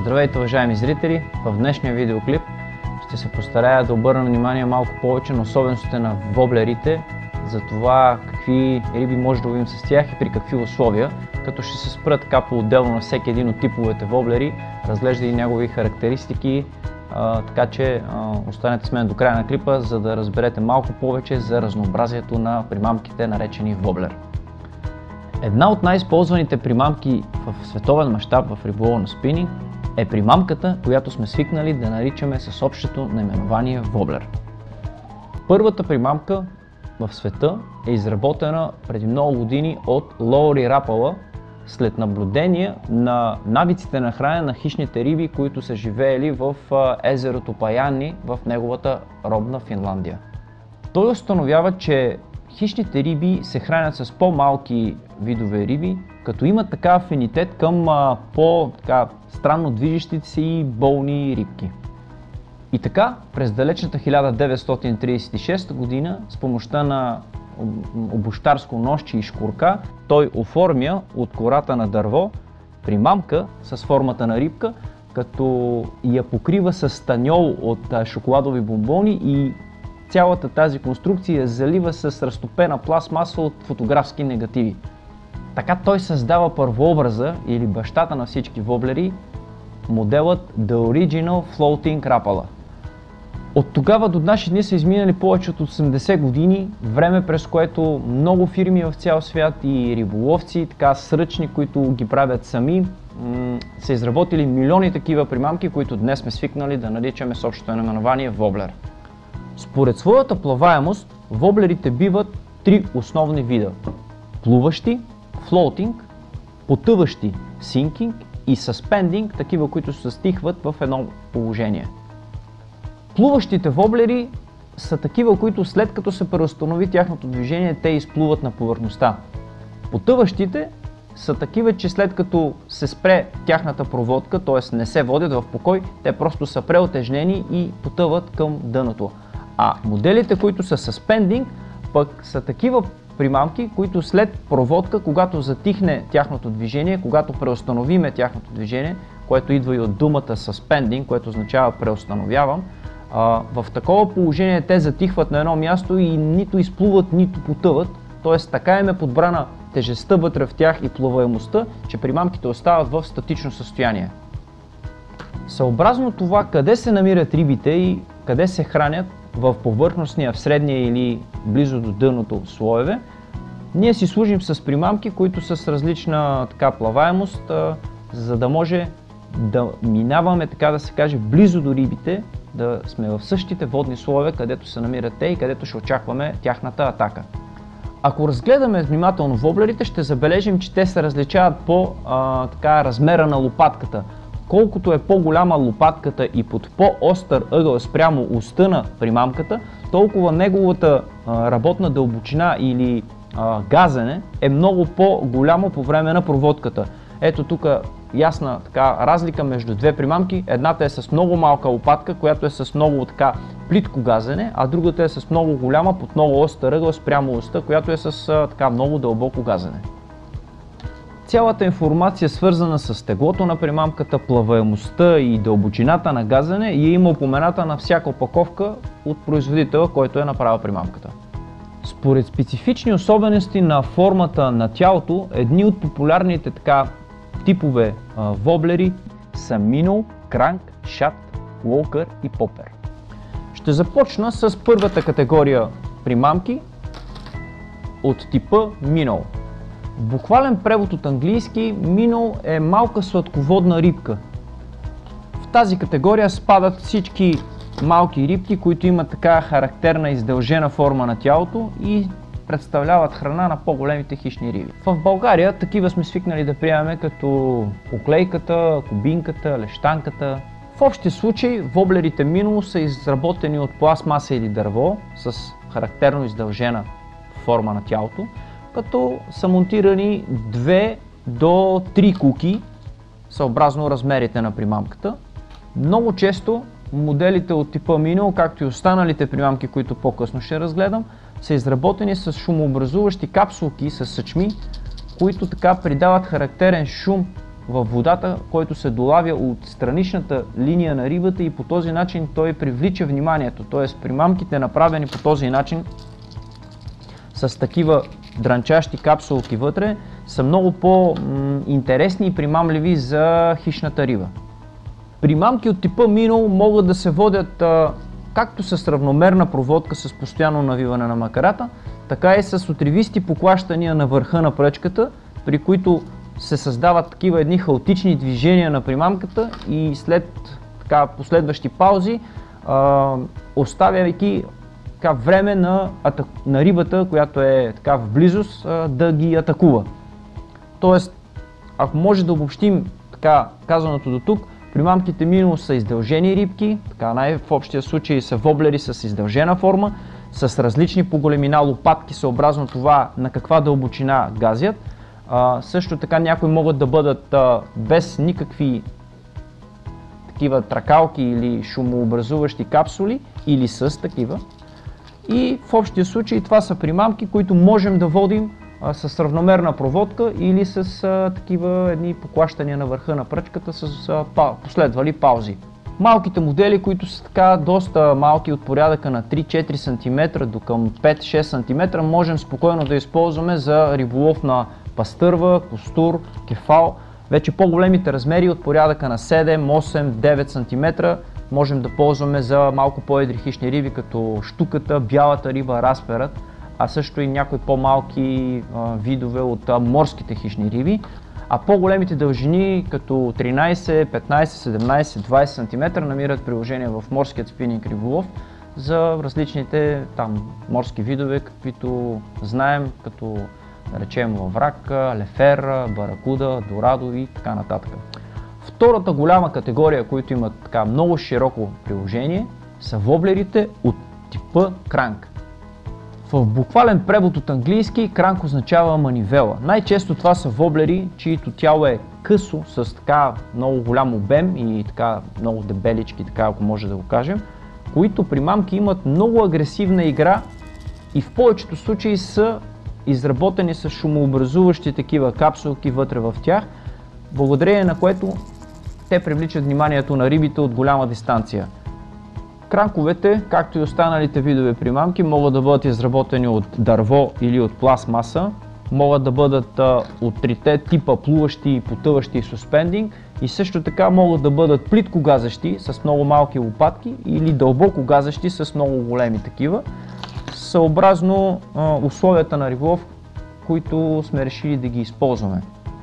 Здравейте, уважаеми зрители! В днешния видеоклип ще се постарая да обърна внимание малко повече на особеностите на воблерите, за това какви риби може да ловим с тях и при какви условия, като ще се спра така по-отделно на всеки един от типовете воблери, разглежда и негови характеристики, така че останете с мен до края на клипа, за да разберете малко повече за разнообразието на примамките, наречени воблер. Една от най-използваните примамки в световен мащаб в риболова на спининг е примамката, която сме свикнали да наричаме с общото наименование воблер. Първата примамка в света е изработена преди много години от Лаури Рапала след наблюдения на навиците на хранене на хищните риби, които са живеели в езерото Паяни в неговата родна Финландия. Той установява, че хищните риби се хранят с по-малки видове риби, като имат така афинитет към по-странно движещите се и болни рибки. И така, през далечната 1936 година, с помощта на обущарско ножче и шкурка, той оформя от кората на дърво примамка с формата на рибка, като я покрива с станьол от шоколадови бомбони и цялата тази конструкция я залива с разтопена пластмаса от фотографски негативи. Така той създава първообраза или бащата на всички воблери, моделът The Original Floating Rapala. От тогава до днешни дни са изминали повече от 80 години, време през което много фирми в цял свят и риболовци, така сръчни, които ги правят сами, са изработили милиони такива примамки, които днес сме свикнали да наричаме с общото наименование воблер. Според своята плаваемост, воблерите биват три основни вида: плуващи, флоутинг, потъващи, синкинг и съспендинг, такива, които се стихват в едно положение. Плуващите воблери са такива, които след като се преустанови тяхното движение, те изплуват на повърхността. Потъващите са такива, че след като се спре тяхната проводка, т.е. не се водят в покой, те просто са преотежнени и потъват към дъното. А моделите, които са съспендинг, пък са такива примамки, които след проводка, когато затихне тяхното движение, когато преустановиме тяхното движение, което идва и от думата suspending, което означава преустановявам, в такова положение те затихват на едно място и нито изплуват, нито потъват, т.е. така им е подбрана тежестта вътре в тях и плаваемостта, че примамките остават в статично състояние. Съобразно това къде се намират рибите и къде се хранят, в повърхностния, в средния или близо до дъното слоеве, ние си служим с примамки, които са с различна плаваемост, за да може да минаваме, така да се каже, близо до рибите, да сме в същите водни слоеве, където се намират те и където ще очакваме тяхната атака. Ако разгледаме внимателно воблерите, ще забележим, че те се различават по размера на лопатката. Колкото е по-голяма лопатката и под по-остър ъгъл спрямо уста на примамката, толкова неговата работна дълбочина или газене е много по-голямо по време на проводката. Ето тук ясна разлика между две примамки. Едната е с много малка лопатка, която е с много плитко газене, а другата е с много голяма, под много остър ъгъл спрямо уста, която е с много дълбоко газене. Цялата информация, свързана с теглото на примамката, плаваемостта и дълбочината на газене, има упомената на всяка опаковка от производителя, който е направил примамката. Според специфични особености на формата на тялото, едни от популярните типове воблери са минол, кранк, шат, локър и попер. Ще започна с първата категория примамки от типа минол. В буквален превод от английски, минол е малка сладководна рибка. В тази категория спадат всички малки рибки, които имат така характерна издължена форма на тялото и представляват храна на по-големите хищни риби. В България такива сме свикнали да приемаме като оклейката, кубинката, лещанката. В общия случай воблерите минол са изработени от пластмаса или дърво с характерно издължена форма на тялото, като са монтирани 2 до 3 куки, съобразно размерите на примамката. Много често моделите от типа минол, както и останалите примамки, които по-късно ще разгледам, са изработени с шумообразуващи капсулки с съчми, които така придават характерен шум във водата, който се долавя от страничната линия на рибата и по този начин той привлича вниманието. Т.е. примамките, направени по този начин с такива дранчащи капсулки вътре, са много по-интересни и примамливи за хищната риба. Примамки от типа минол могат да се водят както с равномерна проводка с постоянно навиване на макарата, така и с отривисти поклащания на върха на пръчката, при които се създават такива едни хаотични движения на примамката и след последващи паузи, оставяйки време на рибата, която е в близост, да ги атакува. Тоест, ако може да обобщим казаното до тук, примамките минол са издължени рибки, в общия случай са воблери с издължена форма, с различни по големина лопатки, съобразно това на каква дълбочина газят. Също така някои могат да бъдат без никакви такива тракалки или шумообразуващи капсули, или с такива. И в общия случай това са примамки, които можем да водим с равномерна проводка или с такива едни поклащания на върха на пръчката с последвали паузи. Малките модели, които са доста малки, от порядъка на 3-4 см до към 5-6 см, можем спокойно да използваме за риболов на пастърва, костур, кефал. Вече по-големите размери от порядъка на 7, 8, 9 см можем да ползваме за малко по-едри хищни риби, като щуката, бялата риба, разперът, а също и някои по-малки видове от морските хищни риби. А по-големите дължини, като 13, 15, 17, 20 см, намират приложение в морският спининг риболов за различните морски видове, каквито знаем, като да речем лаврак, лефер, баракуда, дорадо и така нататък. Втората голяма категория, които имат много широко приложение, са воблерите от типа кранк. В буквален превод от английски кранк означава манивела. Най-често това са воблери, чието тяло е късо, с много голям обем и много дебелички, ако може да го кажем, които примамки имат много агресивна игра и в повечето случаи са изработени с шумообразуващи такива капсулки вътре в тях, благодарение на което те привличат вниманието на рибите от голяма дистанция. Кранковете, както и останалите видове примамки, могат да бъдат изработени от дърво или от пластмаса, могат да бъдат от трите типа плуващи и потъващи суспендинг и също така могат да бъдат плитко газещи с много малки лопатки или дълбоко газещи с много големи такива, съобразно условията на риболов, които сме решили да ги използваме.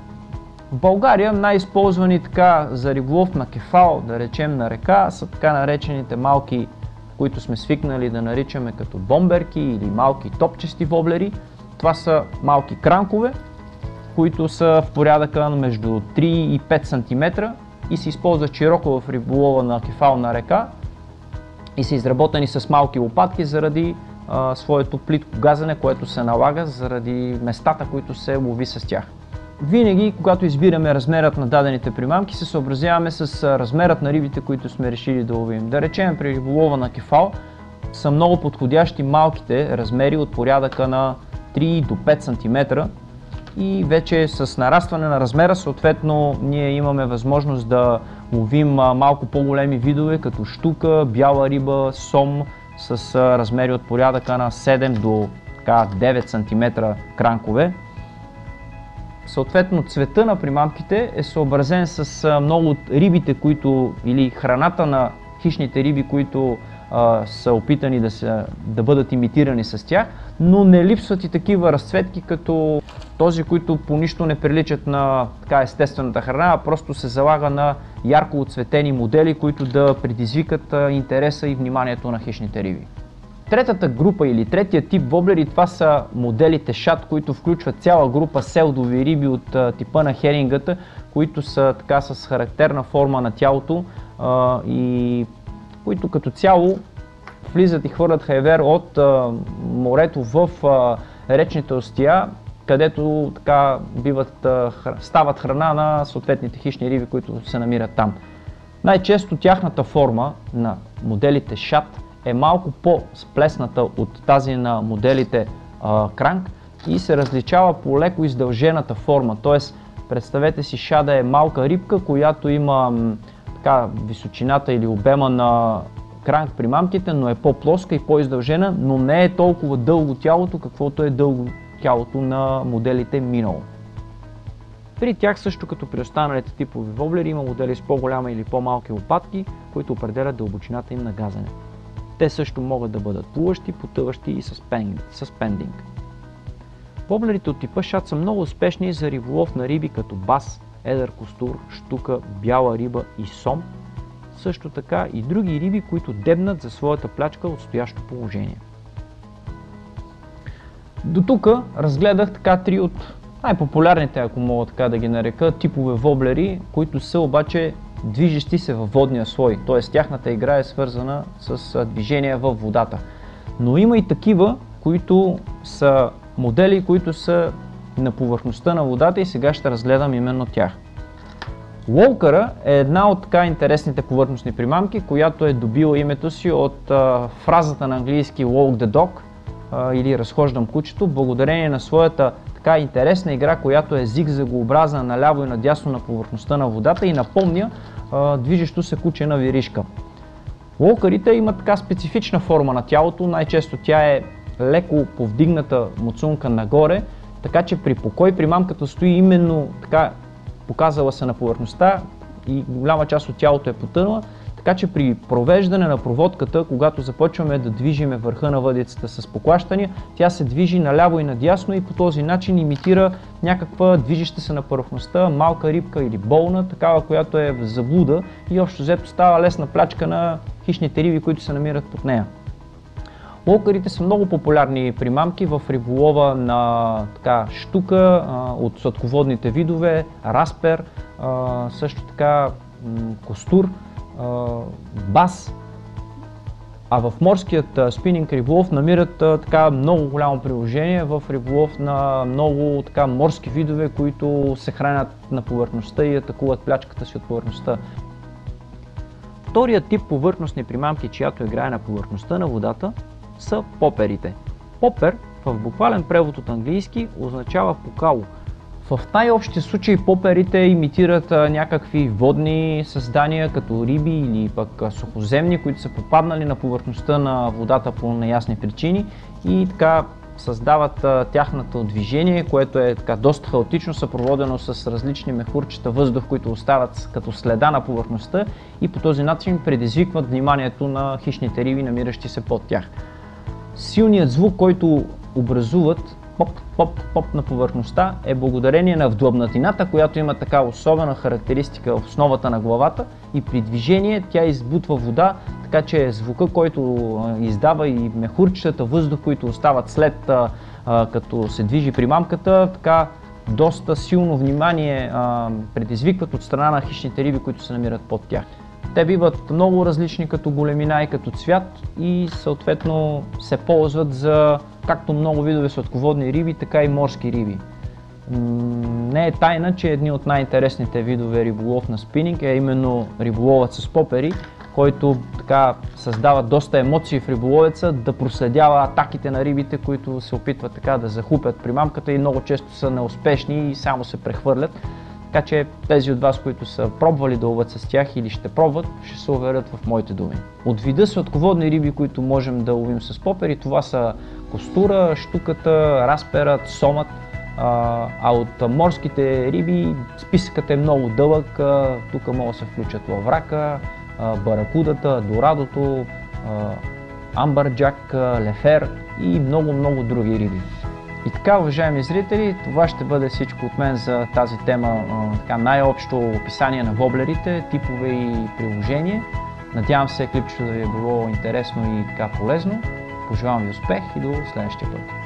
В България най-използвани за риболов на кефал, да речем на река, са така наречените малки, които сме свикнали да наричаме като бомберки или малки топчести воблери. Това са малки кранкове, които са в порядъка между 3 и 5 см и се използват широко в риболова на кефал на река и са изработени с малки лопатки заради своето плитко газене, което се налага заради местата, които се лови с тях. Винаги, когато избираме размерът на дадените примамки, се съобразяваме с размерът на рибите, които сме решили да ловим. Да речем, при риболова на кефал са много подходящи малките размери от порядъка на 3 до 5 см и вече с нарастване на размера, съответно, ние имаме възможност да ловим малко по-големи видове, като щука, бяла риба, сом с размери от порядъка на 7 до 9 см кранкове. Съответно, цвета на примамките е съобразен с много от рибите, или храната на хищните риби, които са опитани да бъдат имитирани с тях, но не липсват и такива разцветки, като този, които по нищо не приличат на естествената храна, а просто се залага на ярко оцветени модели, които да предизвикат интереса и вниманието на хищните риби. Третата група или третия тип воблери, това са моделите шат, които включват цяла група селдови риби от типа на херингата, които са с характерна форма на тялото и които като цяло влизат и хвърлят хайвер от морето в речните устия, където стават храна на съответните хищни риби, които се намират там. Най-често тяхната форма на моделите шат е малко по-сплесната от тази на моделите кранк и се различава по леко издължената форма, т.е. Представете си шада е малка рибка, която има така височината или обема на кранк примамките, но е по-плоска и по-издължена, но не е толкова дълго тялото, каквото е дълго тялото на моделите минало. При тях също като при останалите типови воблери има модели с по-голяма или по-малки лопатки, които определят дълбочината им на газене. Те също могат да бъдат плуващи, потъващи и съспендинг. Воблерите от типа шад са много успешни за риболов на риби като бас, едър костур, щука, бяла риба и сом, също така и други риби, които дебнат за своята плячка от стоящо положение. До тук разгледах така три от най-популярните, ако мога така да ги нарека, типове воблери, които са обаче движещи се във водния слой, т.е. тяхната игра е свързана с движение във водата. Но има и такива, които са модели, които са на повърхността на водата и сега ще разгледам именно тях. Лоукъра е една от така интересните повърхностни примамки, която е добила името си от фразата на английски walk the dog или разхождам кучето, благодарение на своята така интересна игра, която е зигзагообразна наляво и надясно на повърхността на водата и напомня движещо се куче на виришка. Лоукърите имат така специфична форма на тялото, най-често тя е леко повдигната муцунка нагоре, така че при покой примамката стои именно така показала се на повърхността и голяма част от тялото е потънала, така че при провеждане на проводката, когато започваме да движиме върха на въдицата с поклащания, тя се движи наляво и надясно и по този начин имитира някаква движеща се на повърхността малка рибка или болна, такава, която е в заблуда и общо взето става лесна плячка на хищните риби, които се намират под нея. Лоукърите са много популярни примамки в риболова на така, щука от сладководните видове, распер, също така костур, бас, а в морският спининг риболов намират така много голямо приложение в риболов на много така морски видове, които се хранят на повърхността и атакуват плячката си от повърхността. Вторият тип повърхностни примамки, чиято играе на повърхността на водата, са поперите. Попер в буквален превод от английски означава покало. В най-общия случай поперите имитират някакви водни създания, като риби или пък сухоземни, които са попаднали на повърхността на водата по неясни причини и така създават тяхното движение, което е така доста хаотично, съпроводено с различни мехурчета въздух, които остават като следа на повърхността и по този начин предизвикват вниманието на хищните риби, намиращи се под тях. Силният звук, който образуват поп на повърхността е благодарение на вдлъбнатината, която има така особена характеристика в основата на главата и при движение тя избутва вода, така че звука, който издава и мехурчетата въздух, които остават след като се движи примамката, така доста силно внимание предизвикват от страна на хищните риби, които се намират под тях. Те биват много различни като големина и като цвят и съответно се ползват за както много видове сладководни риби, така и морски риби. Не е тайна, че едни от най-интересните видове риболов на спининг е именно риболовът с попери, който така създава доста емоции в риболовеца да проследява атаките на рибите, които се опитват така да захупят примамката и много често са неуспешни и само се прехвърлят. Така че тези от вас, които са пробвали да ловят с тях или ще пробват, ще се уверят в моите думи. От вида сладководни риби, които можем да ловим с попери, това са костура, щуката, расперът, сомът. А от морските риби списъкът е много дълъг. Тук могат да се включат лаврака, баракудата, дорадото, амбърджак, лефер и много други риби. И така, уважаеми зрители, това ще бъде всичко от мен за тази тема, най-общо описание на воблерите, типове и приложение. Надявам се клипчето да ви е било интересно и така полезно. Пожелавам ви успех и до следващия път.